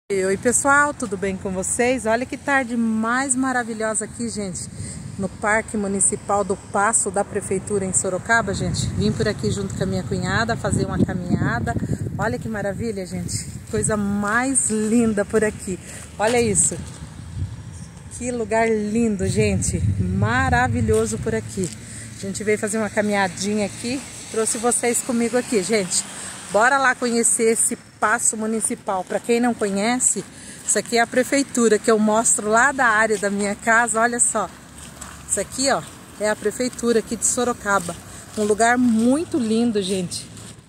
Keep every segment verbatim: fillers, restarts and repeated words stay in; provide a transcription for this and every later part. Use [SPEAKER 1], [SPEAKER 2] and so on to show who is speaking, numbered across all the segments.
[SPEAKER 1] Oi pessoal, tudo bem com vocês? Olha que tarde mais maravilhosa aqui, gente, no Parque Municipal do Paço da Prefeitura em Sorocaba, gente. Vim por aqui junto com a minha cunhada fazer uma caminhada. Olha que maravilha, gente, coisa mais linda por aqui. Olha isso, que lugar lindo, gente, maravilhoso por aqui. A gente veio fazer uma caminhadinha aqui, trouxe vocês comigo aqui, gente. Bora lá conhecer esse Paço Municipal. Para quem não conhece, isso aqui é a prefeitura que eu mostro lá da área da minha casa. Olha só, isso aqui, ó, é a prefeitura aqui de Sorocaba. Um lugar muito lindo, gente.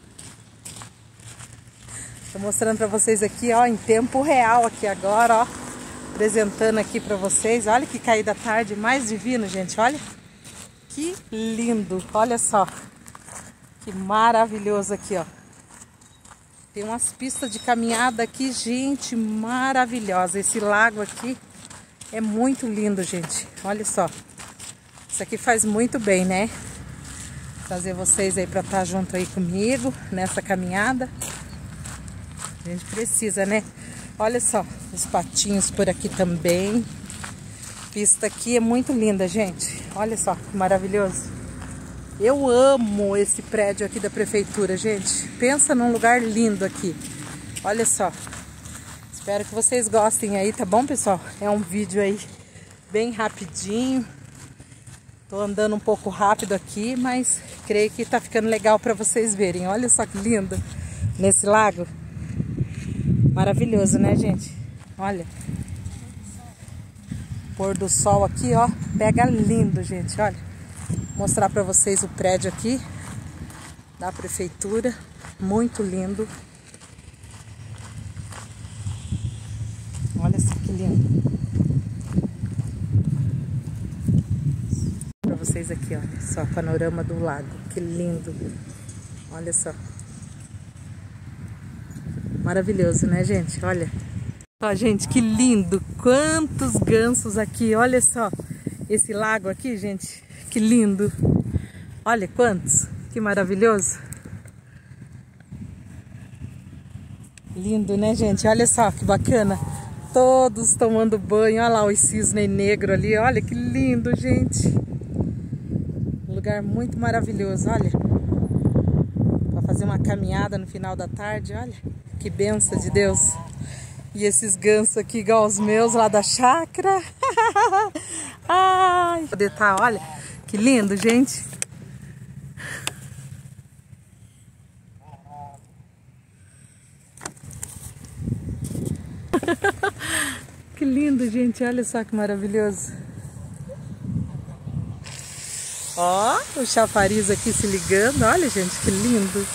[SPEAKER 1] Tô mostrando para vocês aqui, ó, em tempo real aqui agora, ó, apresentando aqui para vocês. Olha que caída da tarde mais divino, gente. Olha que lindo. Olha só, que maravilhoso aqui, ó. Tem umas pistas de caminhada aqui, gente, maravilhosa. Esse lago aqui é muito lindo, gente. Olha só. Isso aqui faz muito bem, né? Trazer vocês aí para estar junto aí comigo nessa caminhada. A gente precisa, né? Olha só, os patinhos por aqui também. Pista aqui é muito linda, gente. Olha só, que maravilhoso. Eu amo esse prédio aqui da prefeitura, gente. Pensa num lugar lindo aqui. Olha só. Espero que vocês gostem aí, tá bom, pessoal? É um vídeo aí bem rapidinho. Tô andando um pouco rápido aqui, mas creio que tá ficando legal para vocês verem. Olha só que lindo nesse lago. Maravilhoso, né, gente? Olha. Pôr do sol aqui, ó. Pega lindo, gente, olha. Mostrar para vocês o prédio aqui da prefeitura, muito lindo. Olha só que lindo. Para vocês aqui, olha só, panorama do lago, que lindo. Olha só. Maravilhoso, né, gente? Olha. Ó, gente, que lindo. Quantos gansos aqui, olha só. Esse lago aqui, gente, que lindo. Olha quantos, que maravilhoso. Lindo, né, gente? Olha só que bacana. Todos tomando banho. Olha lá os cisne negro ali. Olha que lindo, gente. Um lugar muito maravilhoso, olha. Para fazer uma caminhada no final da tarde, olha. Que bênção de Deus. E esses gansos aqui igual os meus lá da chácara. Ai, poder tá, olha. Que lindo, gente. Que lindo, gente. Olha só que maravilhoso. Ó, o chafariz aqui se ligando. Olha, gente, que lindo.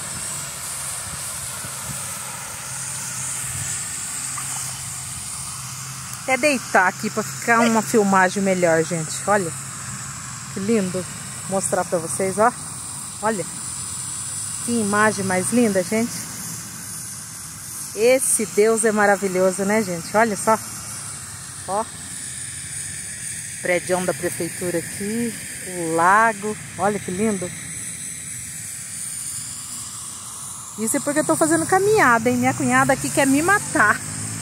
[SPEAKER 1] Até deitar aqui para ficar uma filmagem melhor, gente. Olha. Que lindo. Vou mostrar pra vocês, ó. Olha. Que imagem mais linda, gente. Esse Deus é maravilhoso, né, gente? Olha só. Ó. Prédião da prefeitura aqui. O lago. Olha que lindo. Isso é porque eu tô fazendo caminhada, hein? Minha cunhada aqui quer me matar.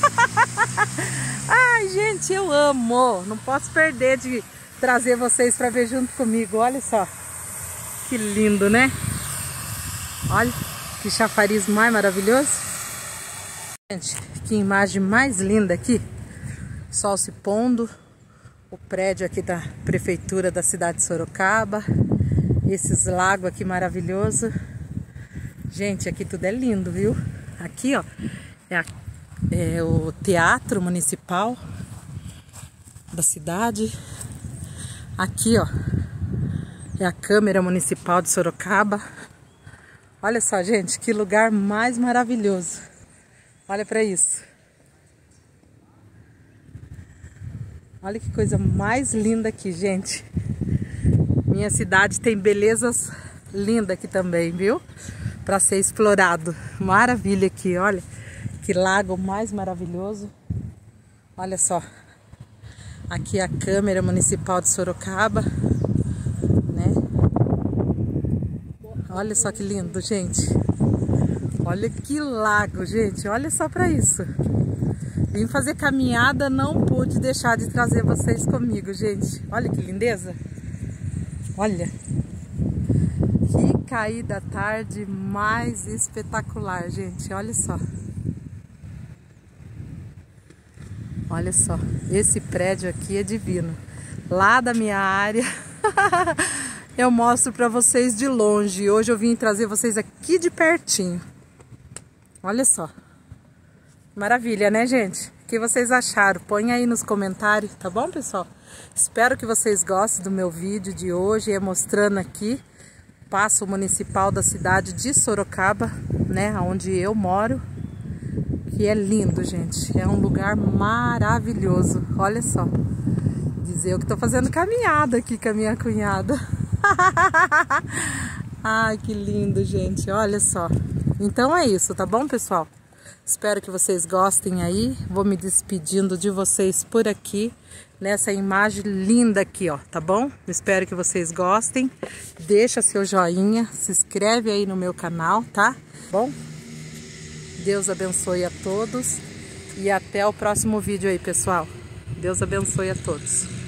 [SPEAKER 1] Ai, gente, eu amo. Não posso perder de trazer vocês para ver junto comigo. Olha só. Que lindo, né? Olha que chafariz mais maravilhoso. Gente, que imagem mais linda aqui. Sol se pondo. O prédio aqui da prefeitura da cidade de Sorocaba. Esses lagos aqui maravilhoso. Gente, aqui tudo é lindo, viu? Aqui, ó, é, a, é o Teatro Municipal da cidade. Aqui, ó, é a Câmara Municipal de Sorocaba. Olha só, gente, que lugar mais maravilhoso. Olha para isso. Olha que coisa mais linda aqui, gente. Minha cidade tem belezas lindas aqui também, viu? Para ser explorado. Maravilha aqui, olha. Que lago mais maravilhoso. Olha só. Aqui é a Câmara Municipal de Sorocaba, né? Olha só que lindo, gente. Olha que lago, gente. Olha só para isso. Vim fazer caminhada, não pude deixar de trazer vocês comigo, gente. Olha que lindeza. Olha. Que caída da tarde mais espetacular, gente. Olha só. Olha só. Esse prédio aqui é divino. Lá da minha área, eu mostro pra vocês de longe. Hoje eu vim trazer vocês aqui de pertinho. Olha só. Maravilha, né, gente? O que vocês acharam? Põe aí nos comentários, tá bom, pessoal? Espero que vocês gostem do meu vídeo de hoje, é mostrando aqui o Paço Municipal da cidade de Sorocaba, né, onde eu moro, que é lindo, gente. É um lugar maravilhoso. Olha só. Dizer eu que tô fazendo caminhada aqui com a minha cunhada. Ai, que lindo, gente. Olha só. Então é isso, tá bom, pessoal? Espero que vocês gostem aí. Vou me despedindo de vocês por aqui, nessa imagem linda aqui, ó, tá bom? Espero que vocês gostem. Deixa seu joinha, se inscreve aí no meu canal, tá? Bom? Deus abençoe a todos e até o próximo vídeo aí, pessoal. Deus abençoe a todos.